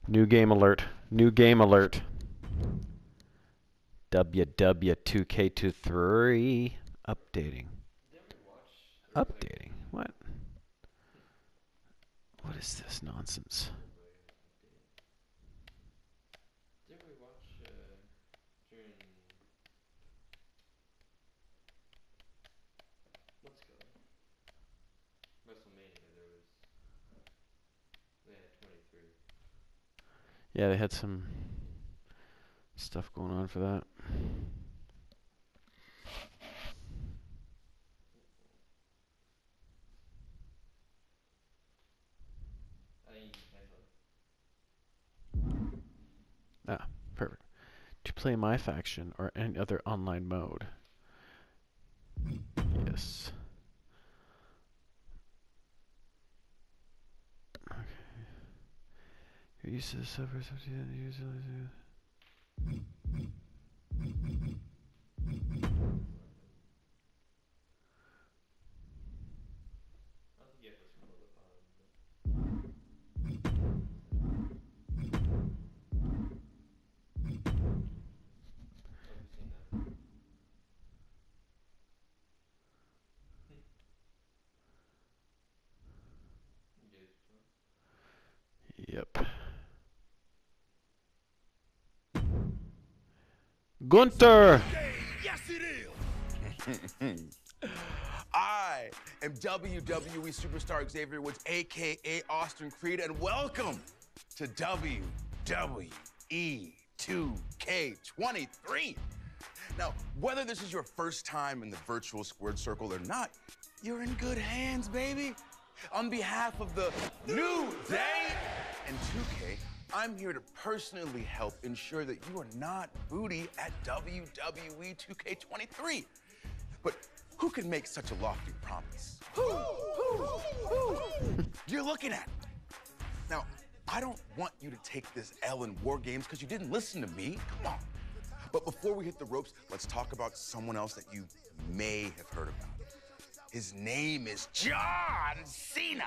New game alert. New game alert. WW2K23 updating. Updating. What? What is this nonsense? Didn't we watch during let's go WrestleMania? They had 23. Yeah, they had some stuff going on for that. I think you can cancel it. Ah, perfect. To play my faction or any other online mode. Yes. Okay. Your use of the servers usually. I don't think you have to scroll the bottom. Have you seen that? Yep. Gunther! Yes, it is! I am WWE superstar Xavier Woods, aka Austin Creed, and welcome to WWE 2K23. Now, whether this is your first time in the virtual squared circle or not, you're in good hands, baby. On behalf of the New Day and 2K, I'm here to personally help ensure that you are not booty at WWE 2K23. But who can make such a lofty promise? Who you're looking at? Now, I don't want you to take this L in War Games because you didn't listen to me. Come on. But before we hit the ropes, let's talk about someone else that you may have heard about. His name is John Cena.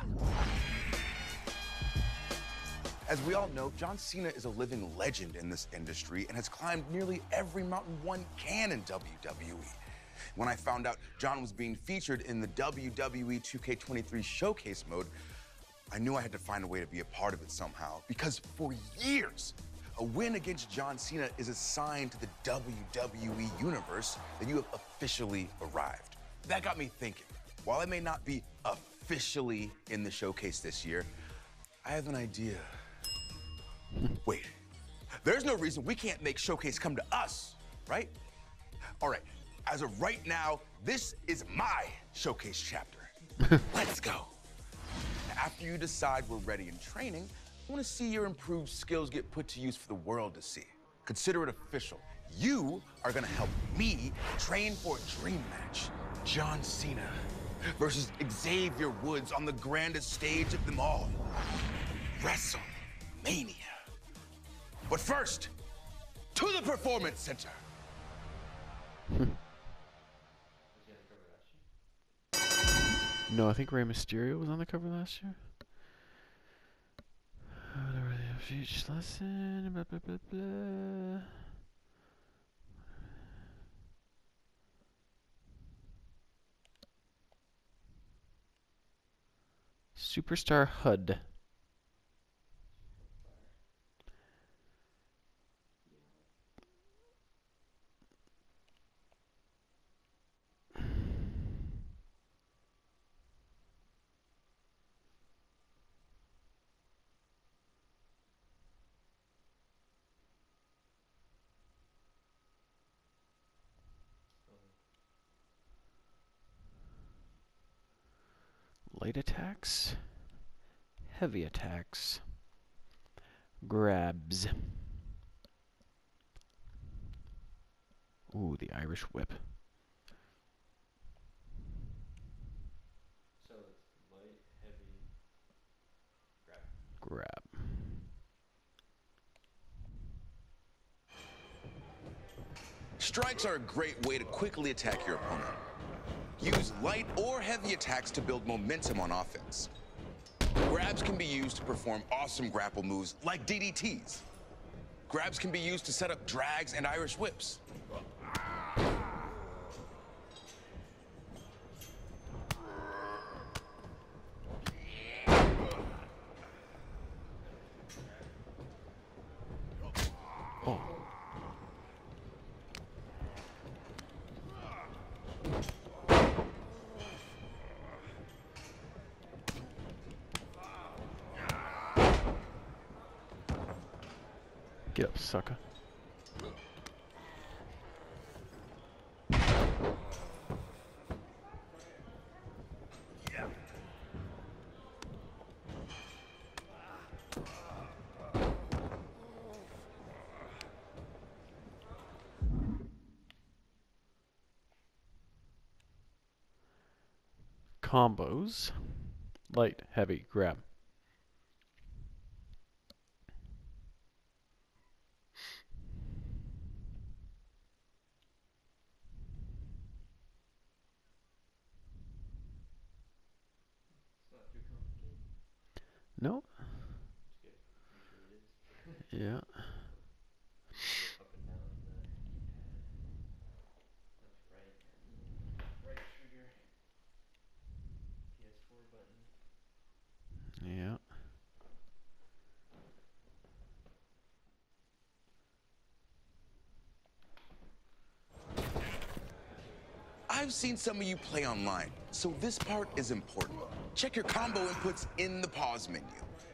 As we all know, John Cena is a living legend in this industry and has climbed nearly every mountain one can in WWE. When I found out John was being featured in the WWE 2K23 showcase mode, I knew I had to find a way to be a part of it somehow, because for years, a win against John Cena is a sign to the WWE universe that you have officially arrived. That got me thinking. While I may not be officially in the showcase this year, I have an idea. Wait, there's no reason we can't make Showcase come to us, right? All right, as of right now, this is my Showcase chapter. Let's go. After you decide we're ready in training, I want to see your improved skills get put to use for the world to see. Consider it official. You are going to help me train for a dream match. John Cena versus Xavier Woods on the grandest stage of them all. WrestleMania. But first, to the Performance Center. No, I think Rey Mysterio was on the cover last year. Each lesson, blah, blah, blah, blah. Superstar HUD. Light attacks, heavy attacks, grabs. Ooh, the Irish whip. So it's light, heavy, grab. Grab. Strikes are a great way to quickly attack your opponent. Use light or heavy attacks to build momentum on offense. Grabs can be used to perform awesome grapple moves like DDTs. Grabs can be used to set up drags and Irish whips. Oh. Get up, sucker. Combos. Light, heavy, grab. It's not too complicated. No? It's good. Usually it is. Yeah. Up and down the D-pad. Left, right. Right trigger. PS4 button. Yeah. I've seen some of you play online, so this part is important. Check your combo inputs in the pause menu.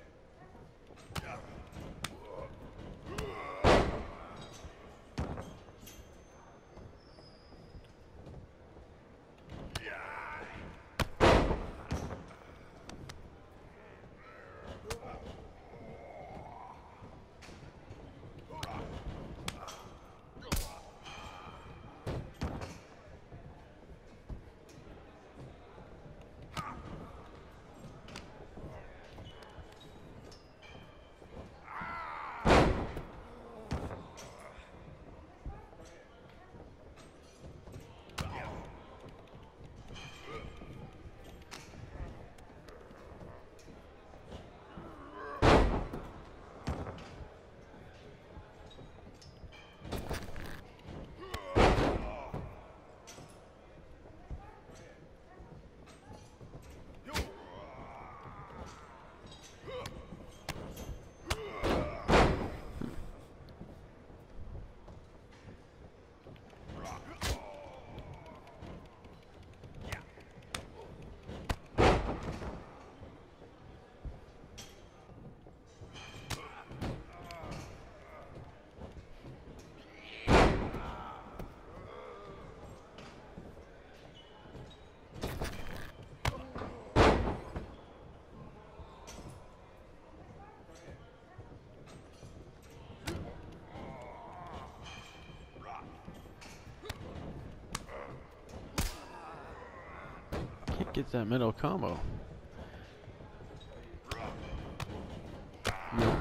Can't get that middle combo. No.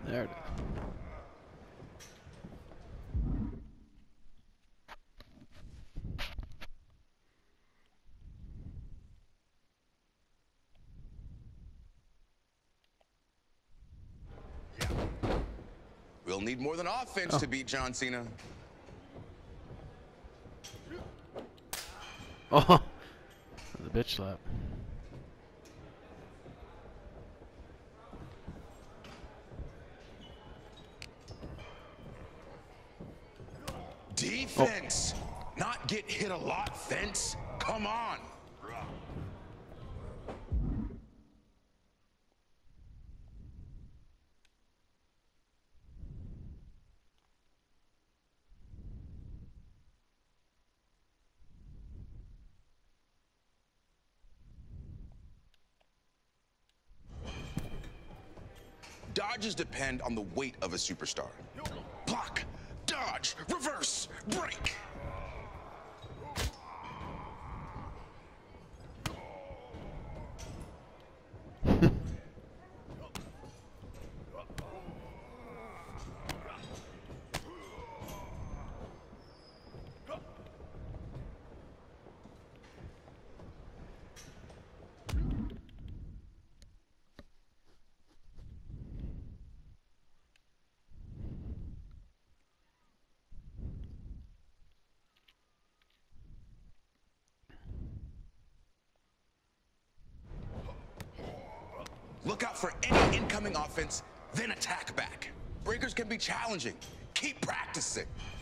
There it is. We'll need more than offense to beat John Cena. Oh, the bitch slap. Defense! Not get hit a lot, fence. Come on. Dodges depend on the weight of a superstar. Block, dodge, reverse, break. Look out for any incoming offense, then attack back. Breakers can be challenging. Keep practicing.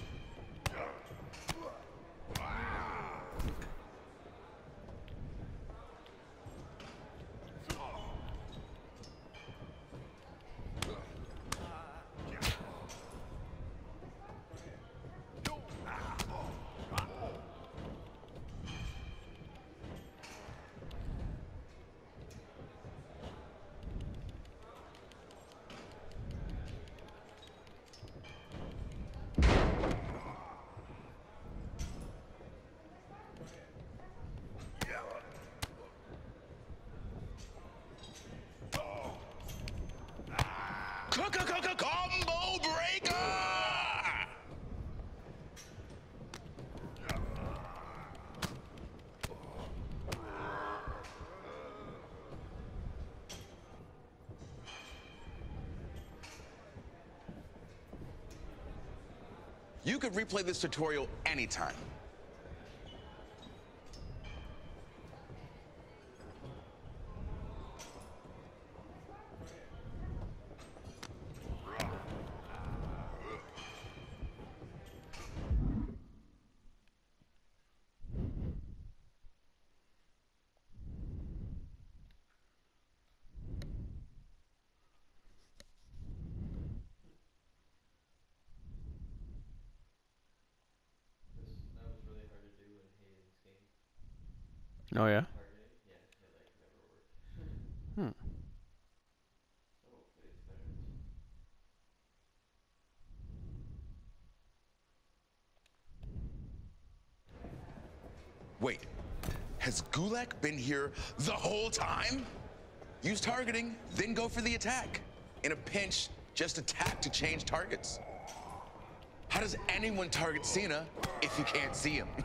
Combo breaker! You could replay this tutorial anytime. That was really hard to do in Hayden's game. Oh yeah. Targeting, yeah, it like never worked. Hmm. So hopefully it's better this one. Wait, has Gulak been here the whole time? Use targeting, then go for the attack. In a pinch, just attack to change targets. How does anyone target Cena if you can't see him?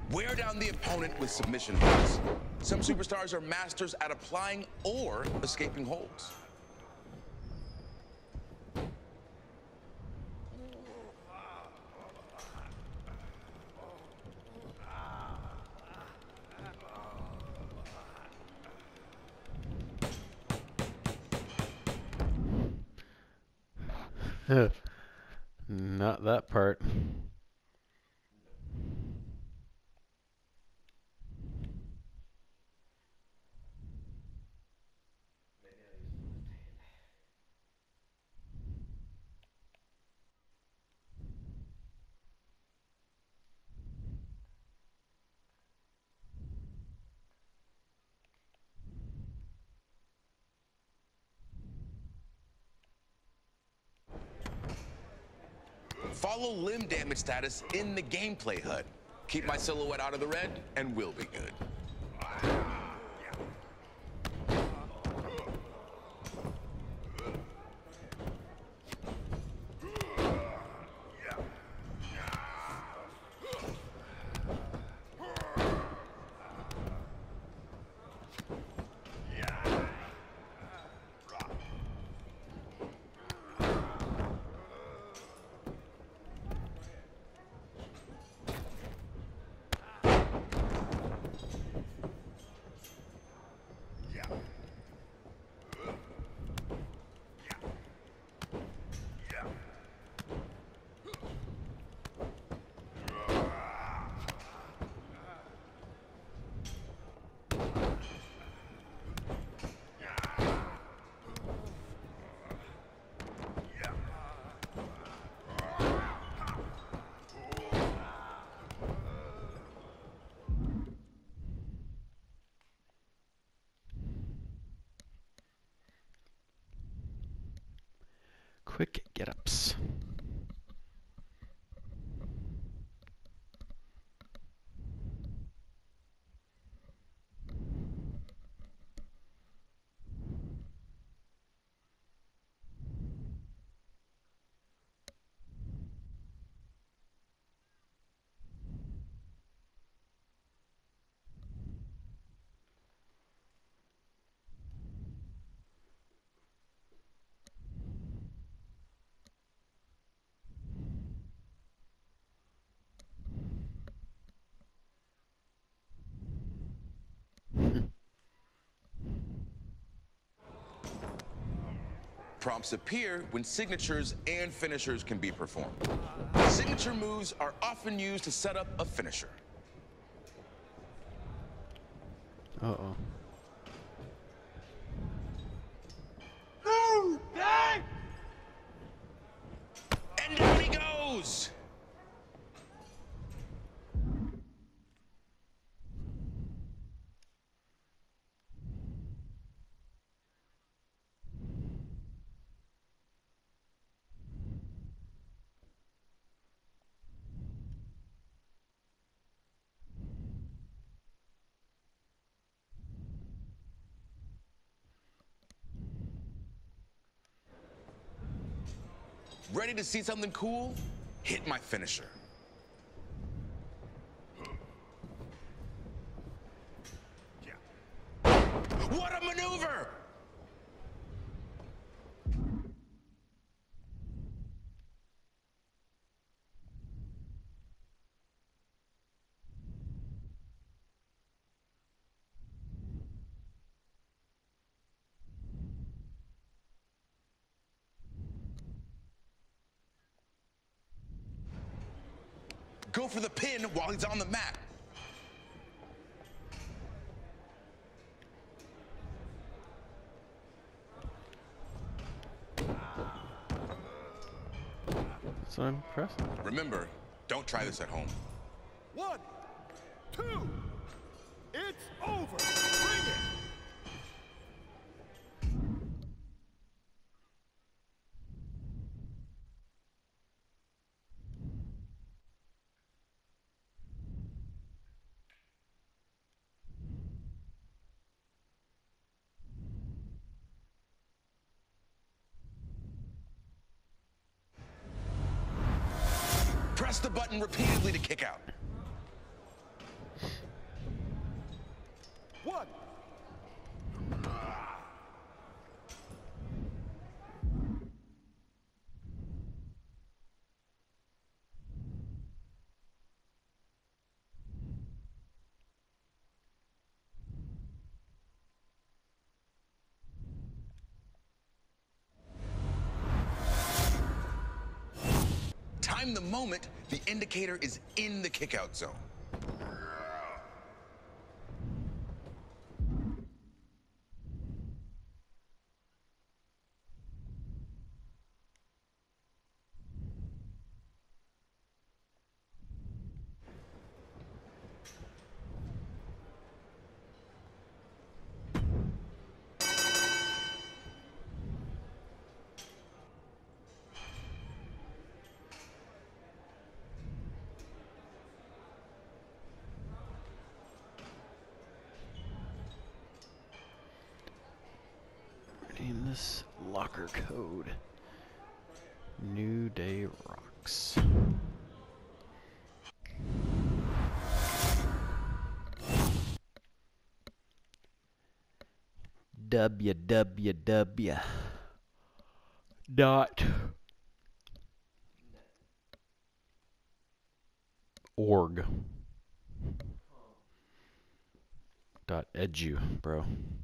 Wear down the opponent with submission holds. Some superstars are masters at applying or escaping holds. Not that part. Follow limb damage status in the gameplay HUD. Keep my silhouette out of the red, and we'll be good. Quick get-ups. Prompts appear when signatures and finishers can be performed. Signature moves are often used to set up a finisher. Uh-oh. And down he goes! Ready to see something cool? Hit my finisher. What a maneuver! Go for the pin while he's on the mat. So I'm impressed. Remember, don't try this at home. 1, 2, it's over. Bring it. Press the button repeatedly to kick out. 1. Time the moment the indicator is in the kickout zone. Name this locker code. New Day Rocks. www. Dot. Org. Dot edu, bro.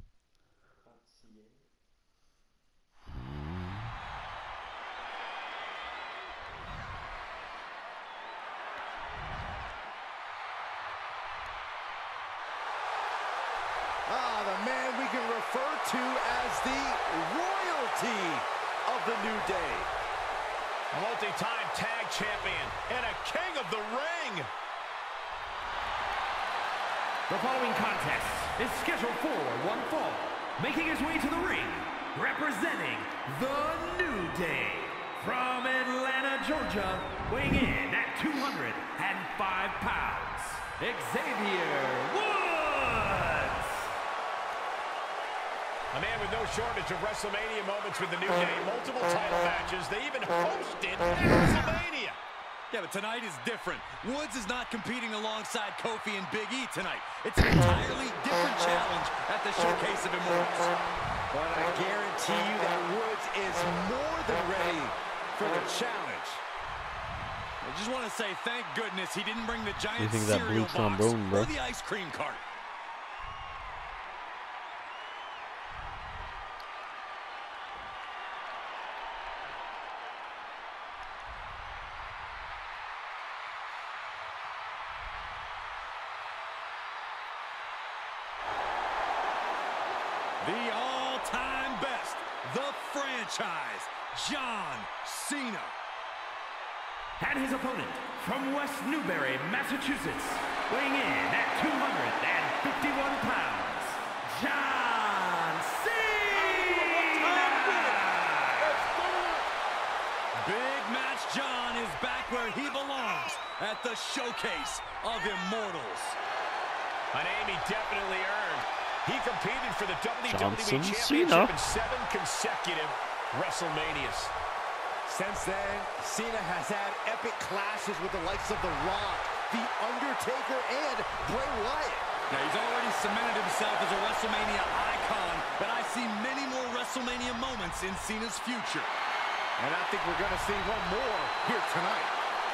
The man we can refer to as the royalty of the New Day. A multi-time tag champion and a king of the ring. The following contest is scheduled for one fall. Making his way to the ring, representing the New Day. From Atlanta, Georgia, weighing in at 205 pounds, Xavier Woods. A man with no shortage of WrestleMania moments with the New Day, multiple title matches. They even hosted WrestleMania. Yeah, but tonight is different. Woods is not competing alongside Kofi and Big E tonight. It's an entirely different challenge at the Showcase of Immortals. But I guarantee you that Woods is more than ready for the challenge. I just want to say thank goodness he didn't bring the giant You think that cereal blue box trombone, bro? or the ice cream cart. The all-time best, the franchise, John Cena. And his opponent from West Newbury, Massachusetts, weighing in at 251 pounds, John Cena! Big Match John is back where he belongs, at the Showcase of Immortals. A name he definitely earned. He competed for the WWE Johnson Championship Cena. in 7 consecutive WrestleManias. Since then, Cena has had epic clashes with the likes of The Rock, The Undertaker, and Bray Wyatt. Now, he's already cemented himself as a WrestleMania icon, but I see many more WrestleMania moments in Cena's future. And I think we're going to see one more here tonight.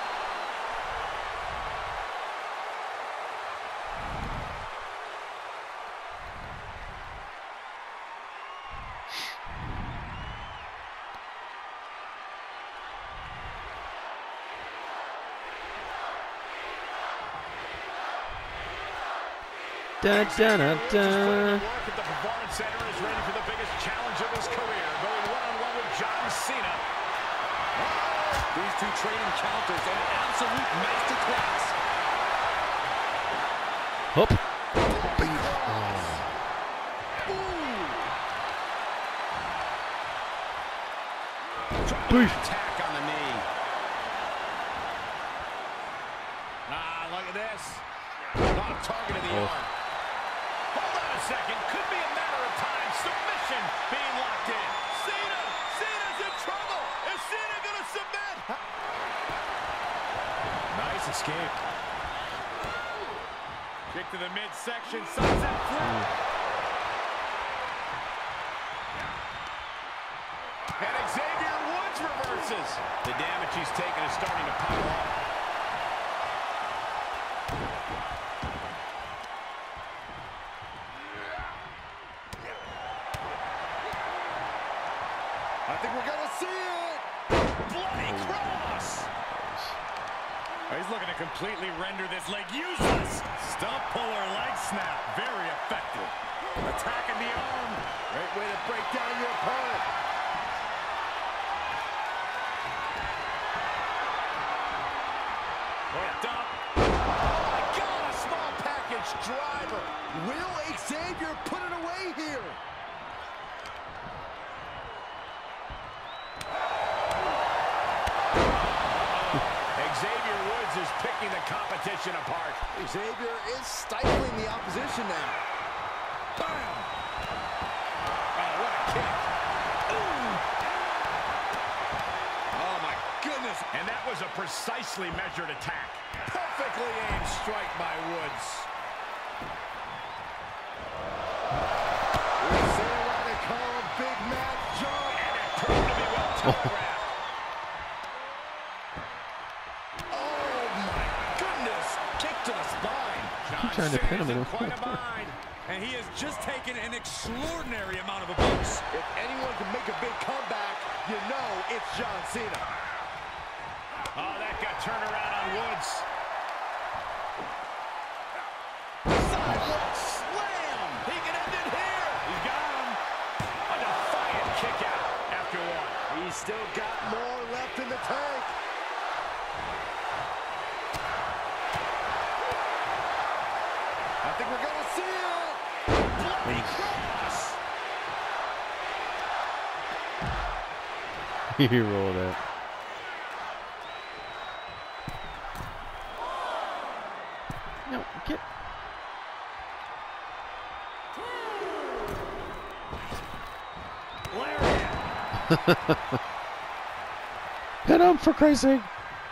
Da da da da. Work at the Performance Center is ready for the biggest challenge of his career, going one-on-one with John Cena. These two trading counters, an absolute masterclass. Hop. Attack on the knee. Look at this. On target of the arm. Hold on a second. Could be a matter of time. Submission being locked in. Cena's in trouble. Is Cena going to submit? Nice escape. Kick to the midsection, sunset flip. And Xavier Woods reverses. The damage he's taken is starting to pile up. I think we're gonna see it. Bloody cross. He's looking to completely render this leg useless. Stump puller leg snap. Very effective. Attacking the arm. Great way to break down your opponent. Hooked up. Oh my God, a small package driver. Will Xavier put it away here? Xavier Woods is picking the competition apart. Xavier is stifling the opposition now. Bam! Oh, what a kick. Ooh. Oh, my goodness. And that was a precisely measured attack. Perfectly aimed strike by Woods. We see what they call a big man jump. And it proved to be well telegraphed. To the spine. Keep trying to pin him in a quite a bind, and he has just taken an extraordinary amount of abuse. If anyone can make a big comeback, you know it's John Cena. Oh, that got turned around on Woods. Sidewalk slam. He can end it here. He's got him. A defiant kick out after one. He's still got more left in the tank. I think we're gonna see it. Bloody cross. He rolled it. No, get. Hit him for Christ's sake.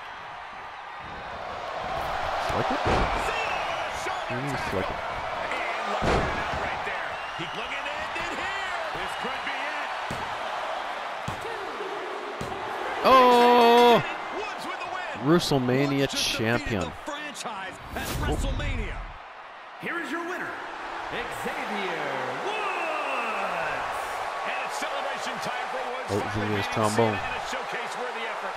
Flick it? Flick it. And look out right there. He looking to end it here. This could be it. Oh! Woods with the win. WrestleMania Woods just champion. defeated the franchise at WrestleMania. Here is your winner, Xavier Woods. And it's celebration time for Woods. Oh, finally his beating trombone. Cena in a showcase-worthy effort.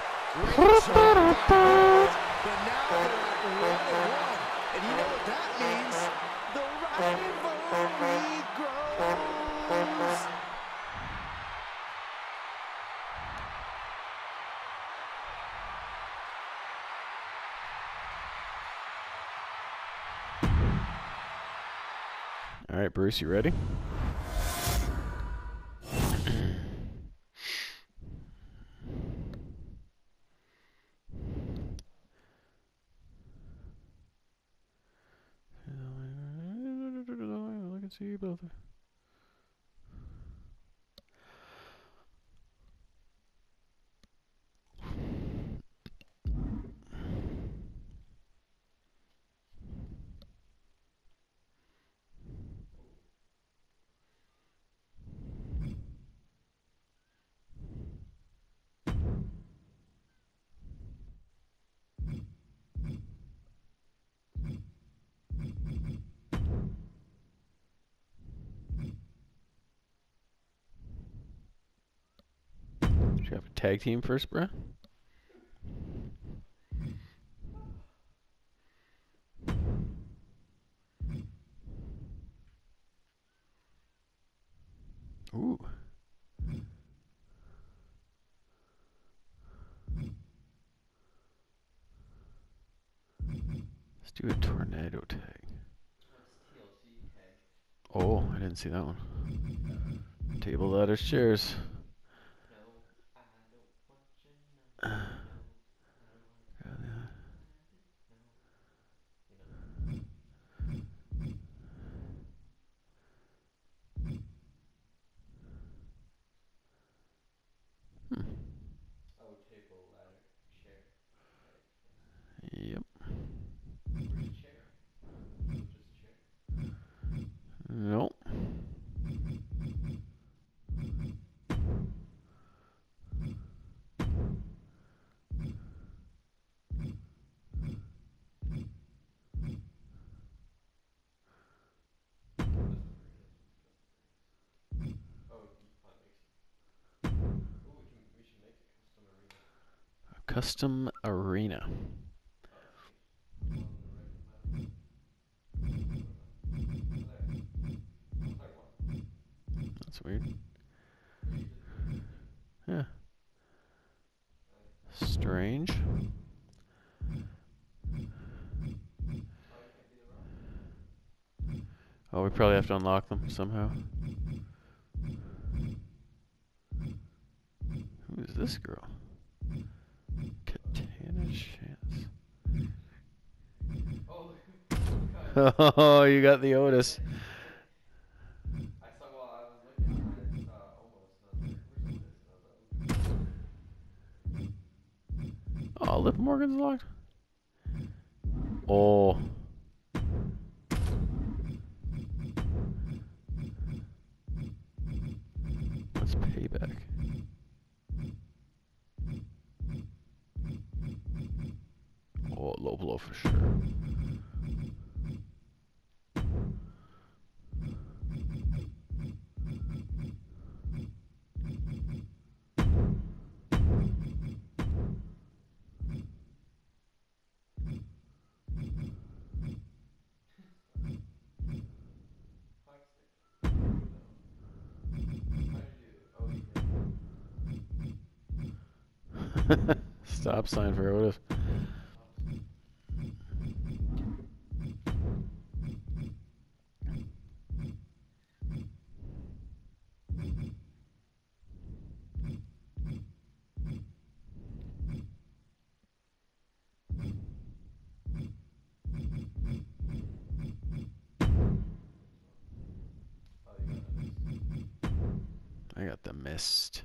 But now they're at 1-1. And you know what that means? The rivalry grows. All right, Bruce, you ready? I can see you both. Should we have a tag team first, bruh? Ooh. Let's do a tornado tag. Oh, I didn't see that one. Table, ladders, chairs. Yep. Nope. Custom arena. That's weird. Yeah. Strange. Oh, we probably have to unlock them somehow. Who is this girl? Katana Chance. Oh, you got the Otis. I saw while I was looking, I saw almost nothing. Oh, Liv Morgan's locked. Oh. What's payback? Oh, low blow for sure. Stop sign for Otis. I got the mist.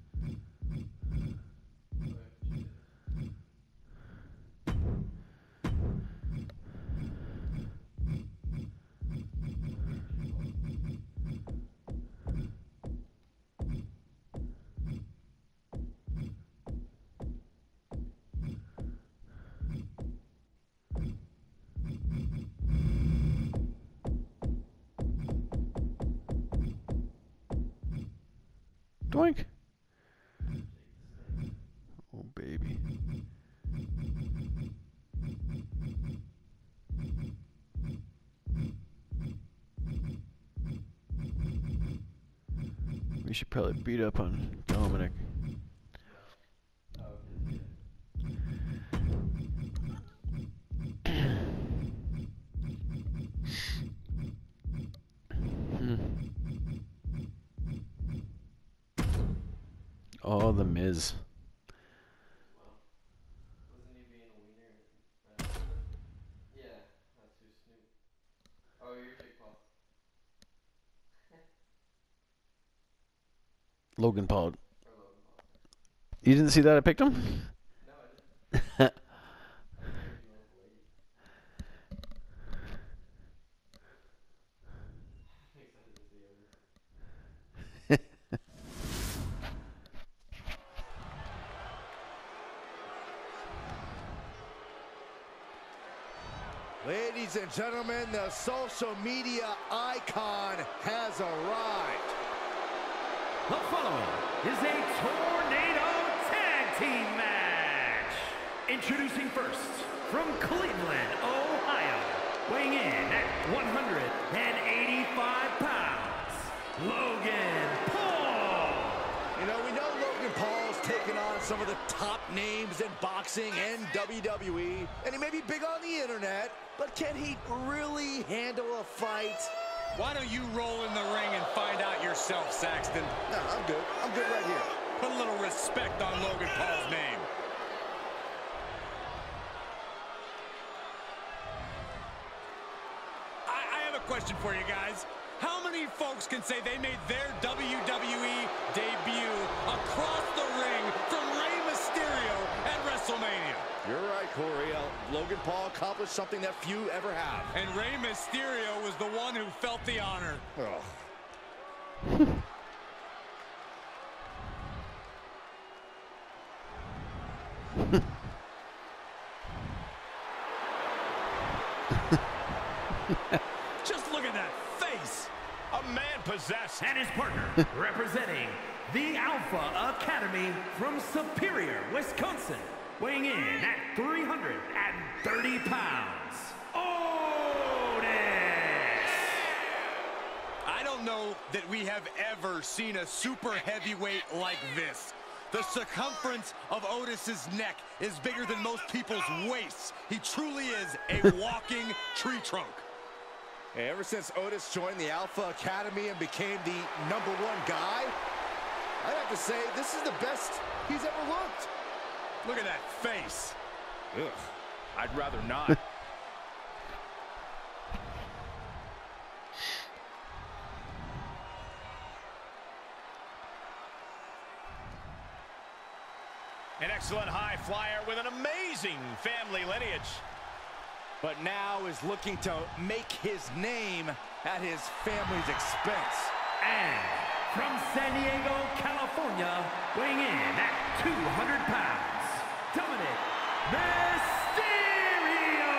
Doink. Oh, baby. We should probably beat up on Dominic. Oh, the Miz. Wasn't he being a wiener? Yeah, that's who Snoop. Oh, you're Jake Paul. Logan Paul. Or Logan Paul. You didn't see that? I picked him? No, I didn't. Ladies and gentlemen, the social media icon has arrived. The following is a Tornado Tag Team match. Introducing first, from Cleveland, Ohio, weighing in at 185 pounds, Logan Paul. You know, we know Logan Paul's taken on some of the top names in boxing and WWE, and he may be big on the internet, but can he really handle a fight? Why don't you roll in the ring and find out yourself, Saxton? No, I'm good. I'm good right here. Put a little respect on Logan Paul's name. I have a question for you guys. How many folks can say they made their WWE debut across the ring from Rey Mysterio at WrestleMania? You're right, Corey. Logan Paul accomplished something that few ever have. And Rey Mysterio was the one who felt the honor. Oh. Just look at that face. A man possessed. And his partner, representing the Alpha Academy from Superior, Wisconsin, weighing in at 330 pounds, Otis! I don't know that we have ever seen a super heavyweight like this. The circumference of Otis's neck is bigger than most people's waists. He truly is a walking tree trunk. Ever since Otis joined the Alpha Academy and became the #1 guy, I have to say, this is the best he's ever looked. Look at that face. Ugh. I'd rather not. An excellent high flyer with an amazing family lineage. But now is looking to make his name at his family's expense. And from San Diego, California, weighing in at 200 pounds, Dominic Mysterio!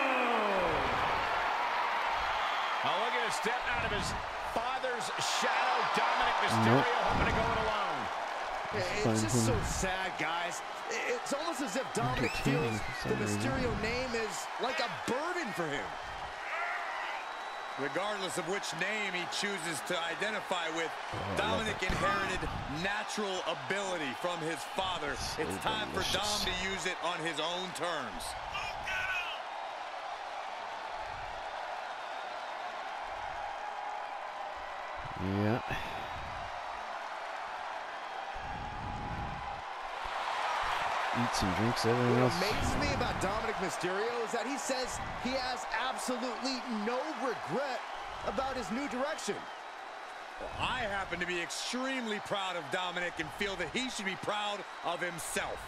Oh, look at him step out of his father's shadow. Dominic Mysterio hoping to go it alone. It's just so sad, guys. It's almost as if Dominic feels the Mysterio name is like a burden for him. Regardless of which name he chooses to identify with, Dominic inherited natural ability from his father. It's time for Dom to use it on his own terms. Yeah. Eats and drinks everything else. What amazes me about Dominic Mysterio is that he says he has absolutely no regret about his new direction. Well, I happen to be extremely proud of Dominic and feel that he should be proud of himself.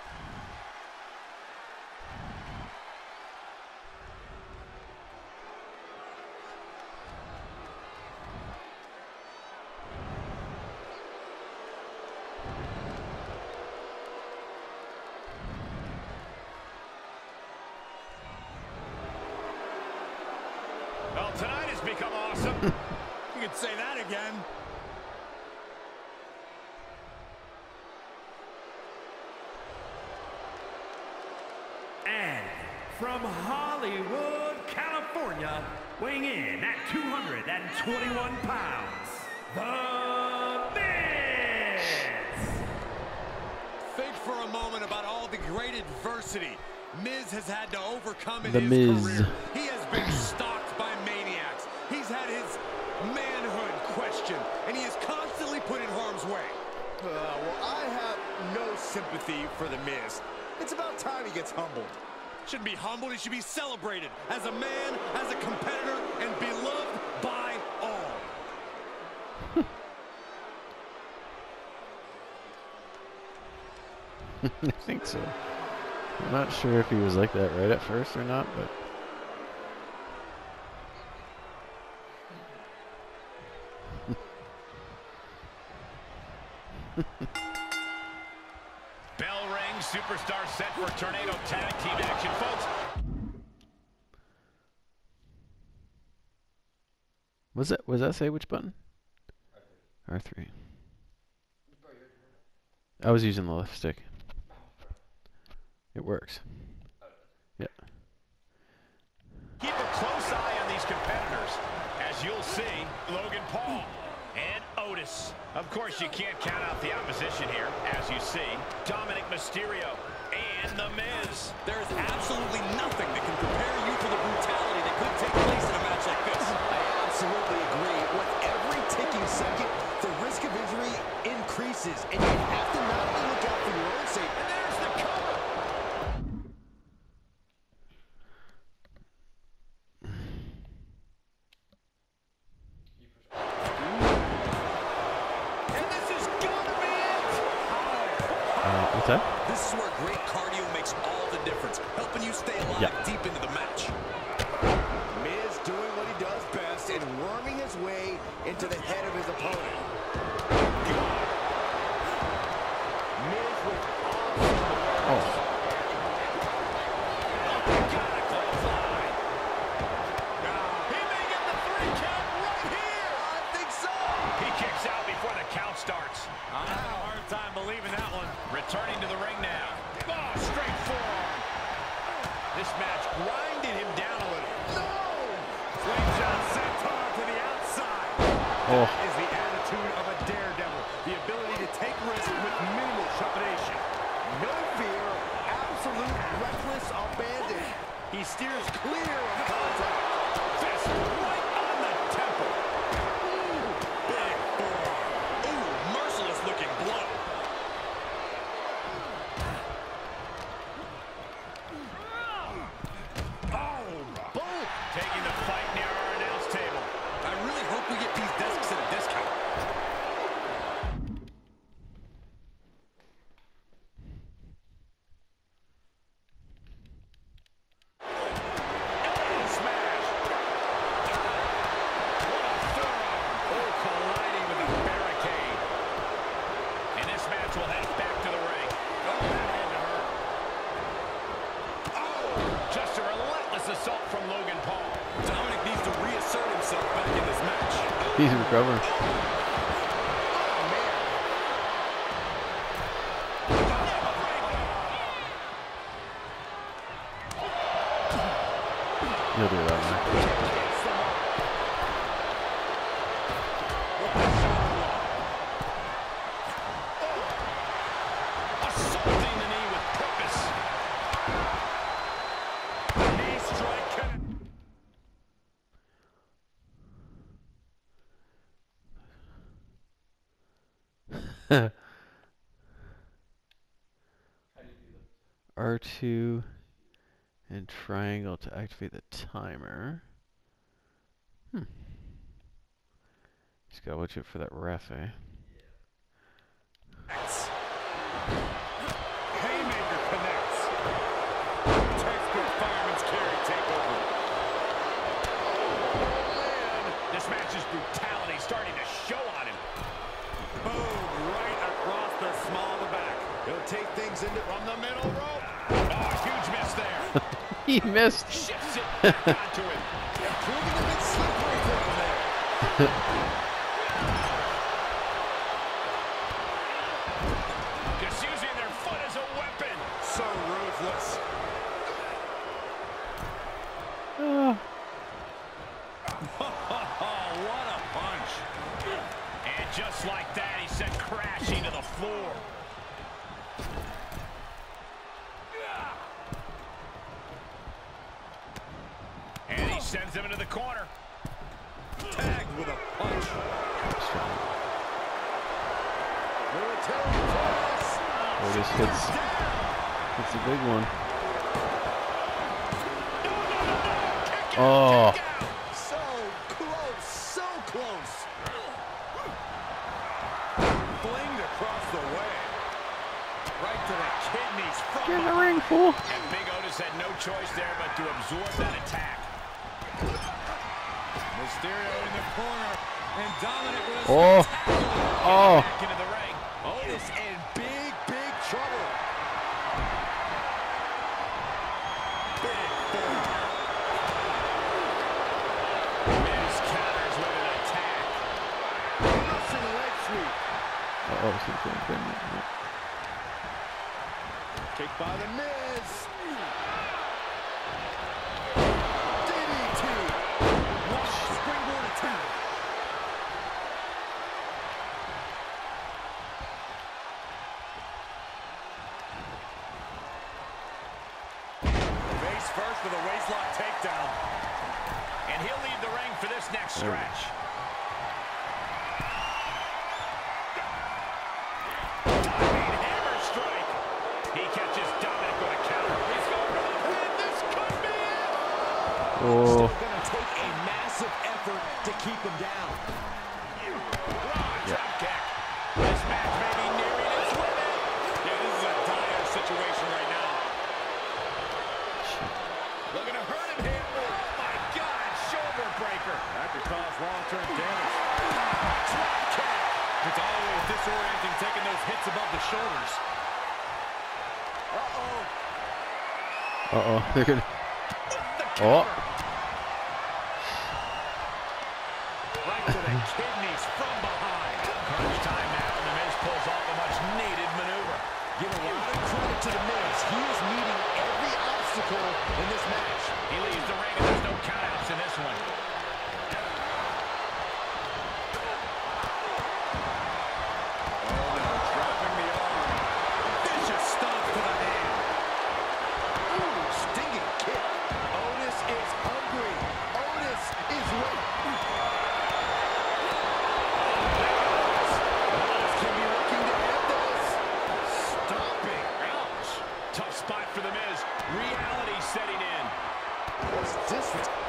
Well, tonight has become awesome. You could say that again. And from Hollywood, California, weighing in at 221 pounds, The Miz! Think for a moment about all the great adversity Miz has had to overcome in The his Miz. career. He has been stalked by maniacs. He's had his manhood questioned, and he is constantly put in harm's way. Well, I have no sympathy for The Miz. It's about time he gets humbled. Shouldn't be humbled, he should be celebrated as a man, as a competitor, and beloved by all. I think so. I'm not sure if he was like that right at first or not, but Bell rings, superstar set for Tornado Tag Team action, folks. was that say which button? R3. I was using the left stick. It works. Yeah. Keep a close eye on these competitors. As you'll see, Logan Paul and Otis. Of course, you can't count out the opposition here. As you see, Dominic Mysterio and The Miz. There is absolutely nothing that can prepare you for the brutality that could take place in a match like this. I absolutely agree. With every ticking second, the risk of injury increases, and you have to not only look out for your own safety. And there's the cover. And this is gonna be it. What's that? This is where great cardio makes all the difference, helping you stay alive deep into the match. Miz doing what he does best and worming his way into the head of his opponent. Miz with awesome. He may get the 3 count right here. I think so. He kicks out before the count starts. I'm having a hard time believing that one. Returning to the ring now. Oh, straight forearm. This match grinded him down a little. No! Slingshot senton to the outside. Oh. That is the attitude of a daredevil. The ability to take risks with minimal trepidation. No fear, absolute reckless abandon. He steers clear of contact. Fist right on the temple. Ooh, big forearm. Ooh, merciless looking blow. Oh, boom. Taking the fight near our announce table. I really hope we get these desks at a discount. Smash. What a forearm. Oh, colliding with the barricade. And this match will head back to the ring. Oh, that had to hurt. Oh, just a relentless assault from Logan Paul. Dominic needs to reassert himself back in this match. He's recovering. You'll do that, man. Assaulting the knee with purpose. Knee strike connect. R2 and triangle to activate the timer. Just gotta watch it for that ref, eh? Haymaker connects. Textbook fireman's carry takeover. Man, this match's brutality starting to show on him. Boom, right across the small of the back. He'll take things into From the middle rope. Oh, huge miss there. He missed. Shifts it back onto him. proving a bit slippery for him there. Just using their foot as a weapon. So ruthless. What a punch. And just like that, he sent crashing to the floor. And he sends him into the corner. Tagged with a punch. Oh, this hits a big one. Oh. So close, so close. Flinged across the way. Right to the kidneys. Get in the ring, fool. And Big Otis had no choice there but to absorb that attack. Mysterio in the corner. And Dominic with a back into the ring. Otis in big trouble. Big forearm. Miz counters with an attack. Russian leg sweep. Kick by the Miz. DDT. One springboard attack. Face first with a waistlock takedown. And he'll leave the ring for this next stretch. Diving hammer strike. He catches Dominic with a counter. He's going for the pin. This could be it. Still going to take a massive effort to keep him down. Raw drop kick. This match may be nearing its limit. Yeah, this is a hits above the shoulders. Uh-oh. They're gonna... Oh. Right to the kidneys from behind. Crunch time now, and The Miz pulls off a much-needed maneuver. Give a lot of credit to The Miz. He is meeting every obstacle in this match. He leaves the ring, and there's no countouts in this one. Dropping the arm. Vicious stomp to the hand. Ooh, stinging kick. Otis is hungry. Otis is ready. Otis can be looking to end this. Stomping. Ouch. Tough spot for The Miz. Reality setting in. What's this?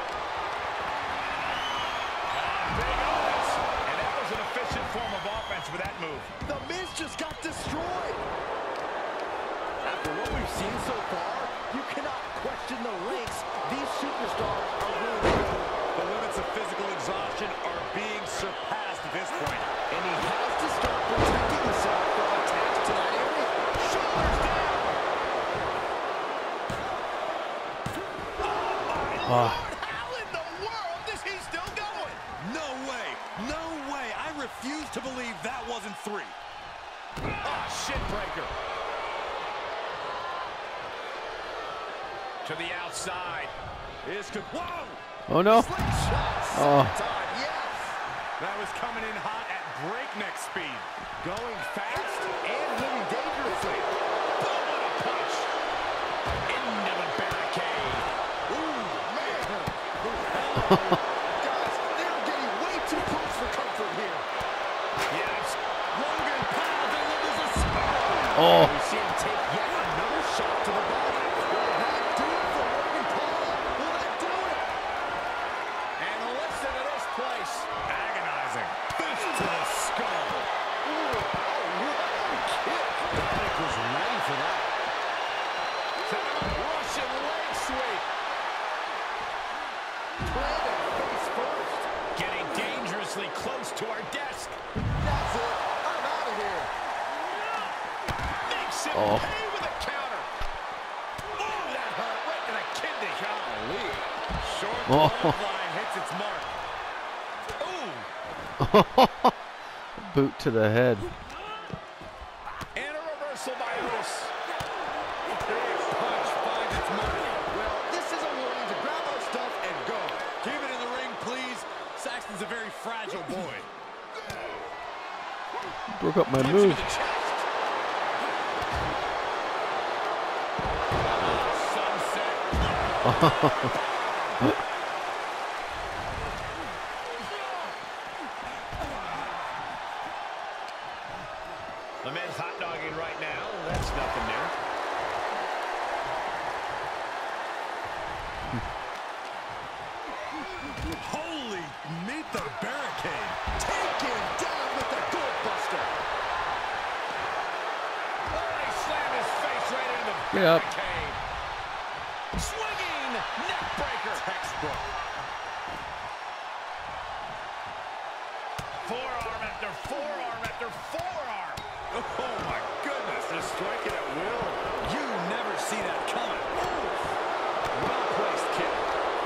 Big Otis. And that was an efficient form of offense with that move. The Miz just got destroyed. After what we've seen so far, you cannot question the lengths these superstars are willing to go. The limits of physical exhaustion are being surpassed at this point. And he has to start protecting himself from attacks to that area. Shoulders down. Oh. How in the world is he still going? No way. No way. I refuse to believe that wasn't 3. Ah, shit breaker. To the outside. Whoa! Oh no. Slingshot. Oh. Time, yes. That was coming in hot at breakneck speed. Going fast and living dangerously. Boom, what a punch. Into the barricade. Ooh, man. Guys, they're getting way too close for comfort here. Yes. Logan Paul delivers a spot. Oh. We see him take yet another shot to the body. Will that do it for Logan Paul? Will that do it? And listen to this place. Agonizing. Fist to the skull. Ooh, oh, what a kick. Dominic was ready for that. Russian leg sweep. Planted face first. Getting dangerously close to our desk. That's it. I'm out of here. Makes him Oh. pay with a counter. Ooh, that hurt right to the kidney. Golly. Short Oh. line hits its mark. Ooh. Boot to the head. And a reversal by Otis. Big punch finds its mark. Well, this is a warning to grab our stuff and go. Keep it in the ring, please. Saxton's a very fragile boy. Broke up my Punch move. to the chest. Sunset. The Miz hot dogging right now. That's nothing there. Holy, meet the barricade. Taken down with the goalbuster. Oh, he slammed his face right into the Get up. barricade. Swinging neck breaker. Textbook. Forearm after forearm after forearm. Oh my goodness, they're striking at will. You never see that coming. Well-placed kick.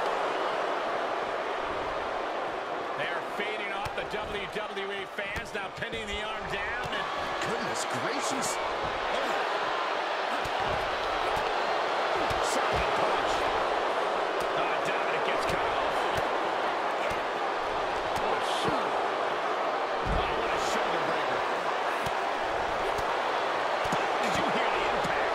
They're feeding off the WWE fans, now pinning the arm down. And Goodness gracious. solid punch. Dominic gets cut off. What a shot. Oh, what a shoulder breaker. Did you hear the impact?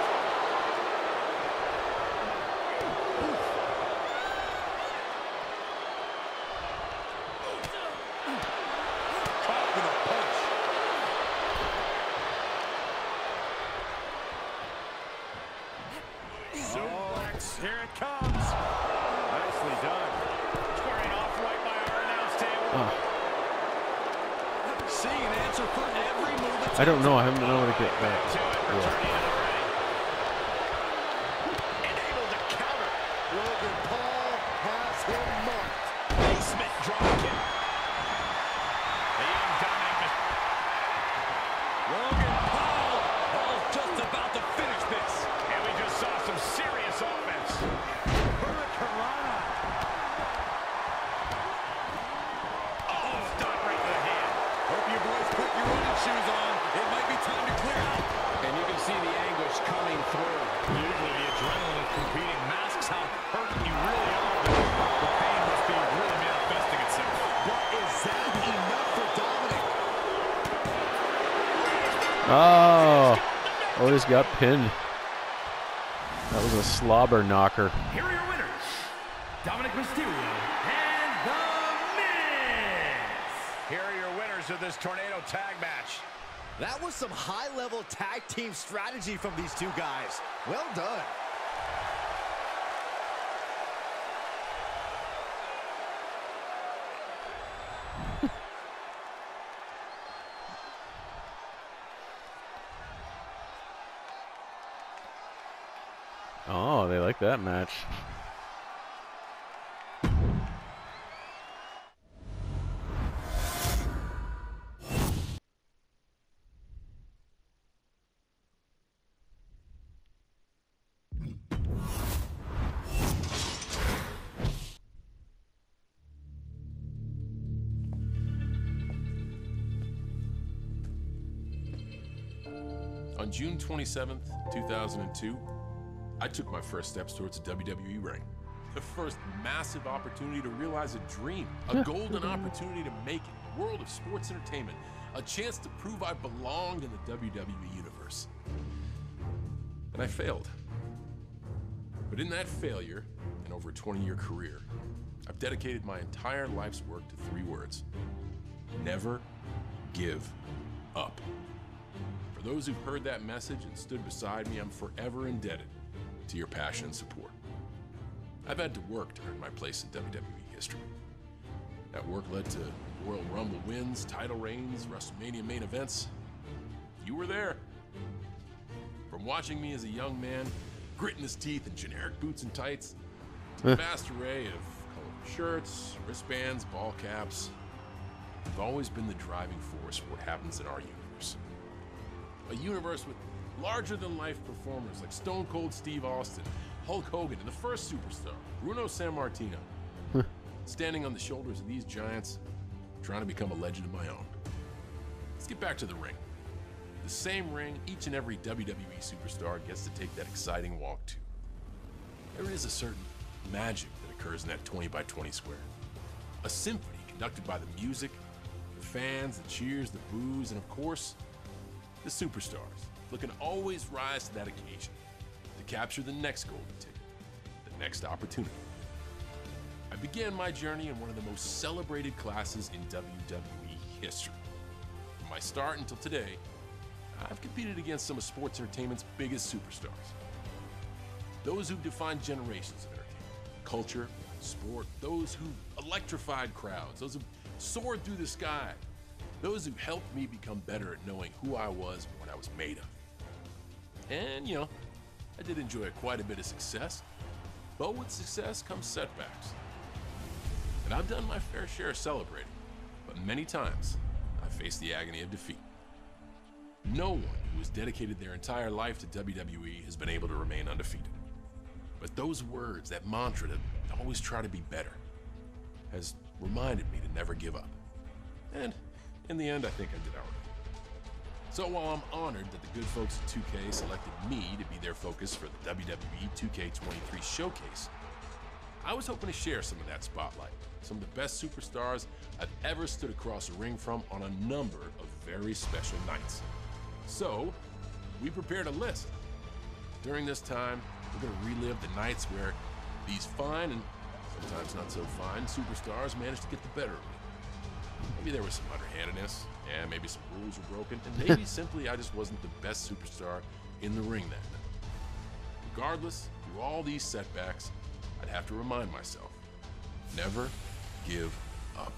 Caught with a punch. Suplex. Here it comes. Nicely done. Squaring off right by our announce table. Seeing an answer for every move. I don't know. I haven't been able to get To back. it, returning to the ring. And able to counter. Logan Paul has him marked. Basement drop kick. The young Dominic. Logan Paul Oh, Otis got pinned. That was a slobber knocker. Here are your winners, Dominic Mysterio and The Miz. Here are your winners of this Tornado Tag Match. That was some high-level tag team strategy from these two guys. Well done. Oh, they like that match. On June 27th, 2002, I took my first steps towards the WWE ring. The first massive opportunity to realize a dream, a golden opportunity to make it in the world of sports entertainment, a chance to prove I belonged in the WWE universe. And I failed. But in that failure, and over a 20-year career, I've dedicated my entire life's work to 3 words: never give up. For those who've heard that message and stood beside me, I'm forever indebted to your passion and support. I've had to work to earn my place in WWE history. That work led to Royal Rumble wins, title reigns, WrestleMania main events. You were there. From watching me as a young man, gritting his teeth in generic boots and tights, to the vast array of colorful shirts, wristbands, ball caps, I've always been the driving force for what happens in our universe. A universe with larger-than-life performers like Stone Cold Steve Austin, Hulk Hogan, and the first superstar, Bruno Sammartino. Standing on the shoulders of these giants, trying to become a legend of my own. Let's get back to the ring. The same ring each and every WWE superstar gets to take that exciting walk to. There is a certain magic that occurs in that 20 by 20 square. A symphony conducted by the music, the fans, the cheers, the boos, and of course, the superstars, looking to always rise to that occasion, to capture the next golden ticket, the next opportunity. I began my journey in one of the most celebrated classes in WWE history. From my start until today, I've competed against some of sports entertainment's biggest superstars. Those who've defined generations of entertainment, culture, sport, those who electrified crowds, those who soared through the sky, those who helped me become better at knowing who I was and what I was made of. And, you know, I did enjoy quite a bit of success, but with success comes setbacks. And I've done my fair share of celebrating, but many times I faced the agony of defeat. No one who has dedicated their entire life to WWE has been able to remain undefeated. But those words, that mantra to always try to be better, has reminded me to never give up. And in the end, I think I did all right. So while I'm honored that the good folks at 2K selected me to be their focus for the WWE 2K23 showcase, I was hoping to share some of that spotlight, some of the best superstars I've ever stood across a ring from on a number of very special nights. So, we prepared a list. During this time, we're going to relive the nights where these fine and sometimes not so fine superstars managed to get the better of me. Maybe there was some underhandedness, and maybe some rules were broken, and maybe simply I just wasn't the best superstar in the ring that night. Regardless, through all these setbacks, I'd have to remind myself, never give up.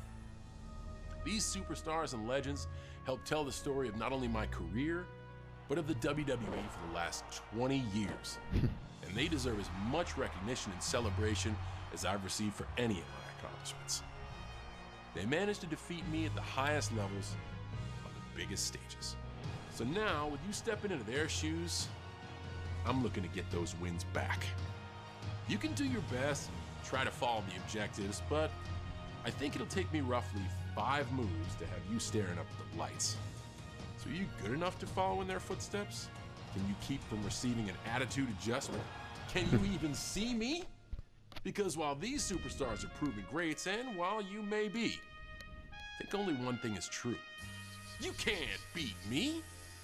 These superstars and legends help tell the story of not only my career, but of the WWE for the last 20 years. And they deserve as much recognition and celebration as I've received for any of my accomplishments. They managed to defeat me at the highest levels on the biggest stages. So now, with you stepping into their shoes, I'm looking to get those wins back. You can do your best and try to follow the objectives, but I think it'll take me roughly 5 moves to have you staring up at the lights. So are you good enough to follow in their footsteps? Can you keep from receiving an attitude adjustment? Can you even see me? Because while these superstars are proven greats, and while you may be, I think only one thing is true. You can't beat me.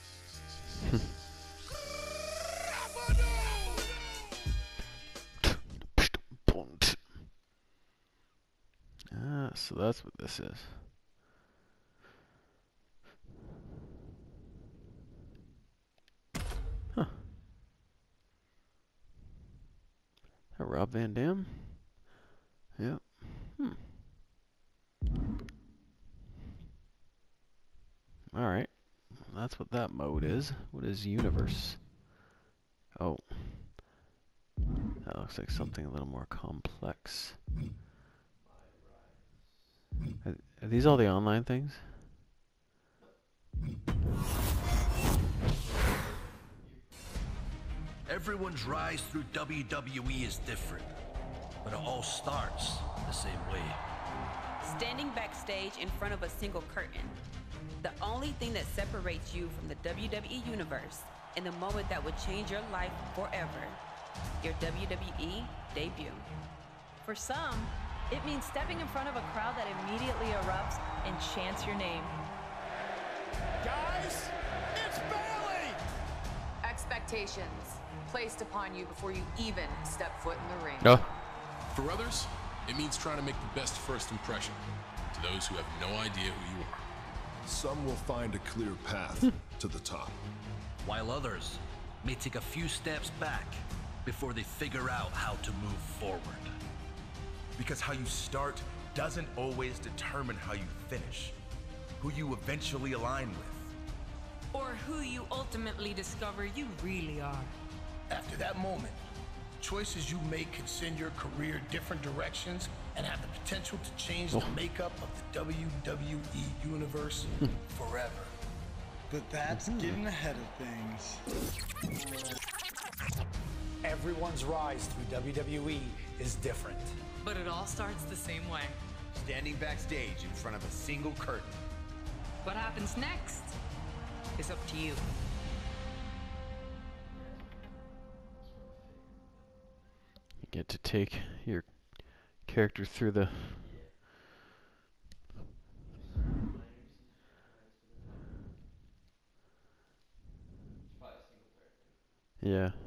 So that's what this is. Huh. That Rob Van Dam? Yep. Alright. That's what that mode is. What is universe? Oh. That looks like something a little more complex. Are these all the online things? Everyone's rise through WWE is different, but it all starts the same way. Standing backstage in front of a single curtain. The only thing that separates you from the WWE Universe and the moment that would change your life forever. Your WWE debut. For some, it means stepping in front of a crowd that immediately erupts and chants your name. Guys, it's Bailey! Expectations placed upon you before you even step foot in the ring. No. For others, it means trying to make the best first impression to those who have no idea who you are. Some will find a clear path to the top, while others may take a few steps back before they figure out how to move forward. Because how you start doesn't always determine how you finish, who you eventually align with, or who you ultimately discover you really are. After that moment, choices you make could send your career different directions and have the potential to change the makeup of the WWE Universe forever. But that's getting ahead of things. Everyone's rise through WWE is different. But it all starts the same way. Standing backstage in front of a single curtain. What happens next is up to you. You get to take your character through the yeah.